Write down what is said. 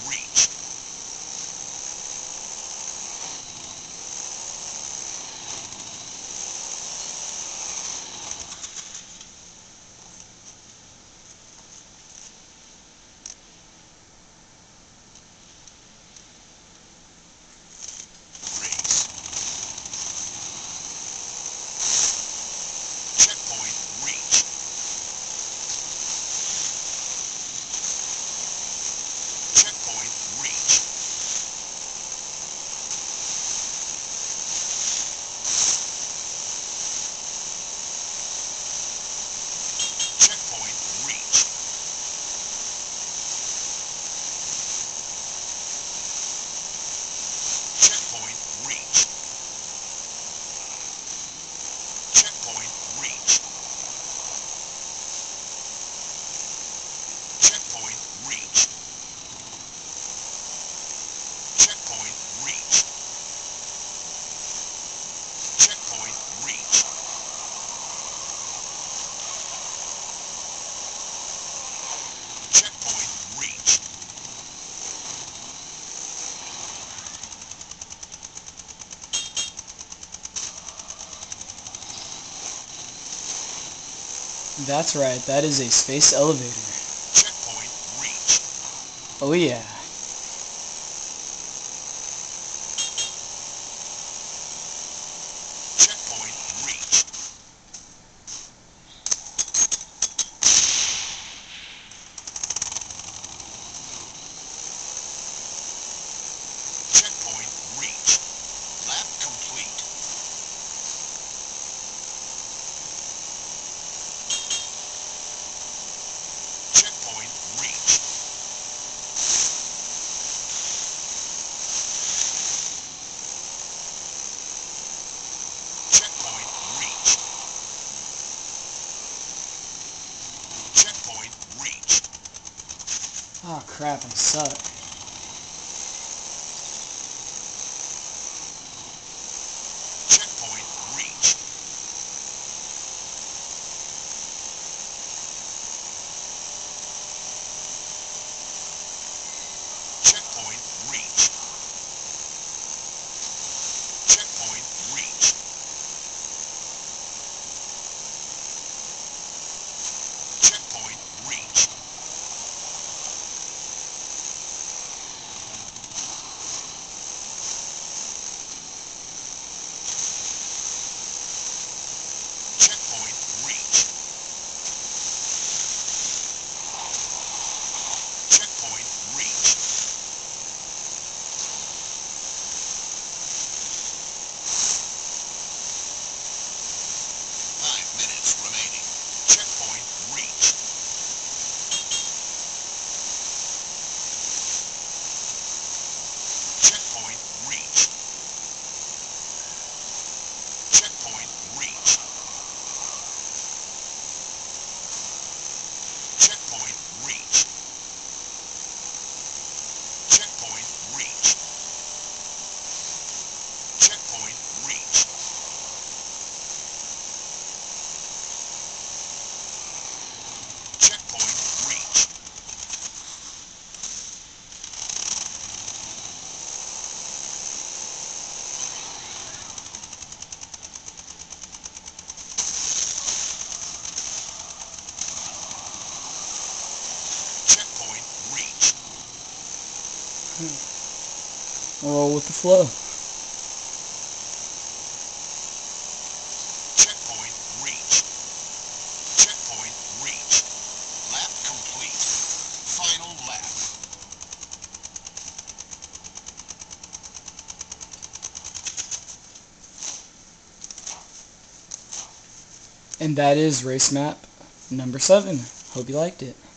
reached. Race. Checkpoint reached. Checkpoint reached. Checkpoint reached. Checkpoint reached. Checkpoint reached. Checkpoint reached. Checkpoint reached. Checkpoint reached. Checkpoint reached. That's right, that is a space elevator. Checkpoint reached. Oh yeah. Checkpoint reached. Checkpoint reached. Lap complete. Checkpoint reached. Checkpoint reached. Checkpoint reached. Oh crap, I suck. Checkpoint reached. Checkpoint reached. Checkpoint reached. Checkpoint reached. Checkpoint reached. Checkpoint reached. Five minutes remaining. Checkpoint reached. Checkpoint reached. Checkpoint reached. Checkpoint reached. Checkpoint reached. Checkpoint reached. Checkpoint reached. Checkpoint reached. Roll with the flow. Checkpoint reached. Checkpoint reached. Lap complete. Final lap. And that is race map number 7. Hope you liked it.